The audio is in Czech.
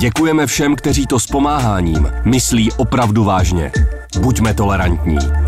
Děkujeme všem, kteří to s pomáháním myslí opravdu vážně. Buďme tolerantní.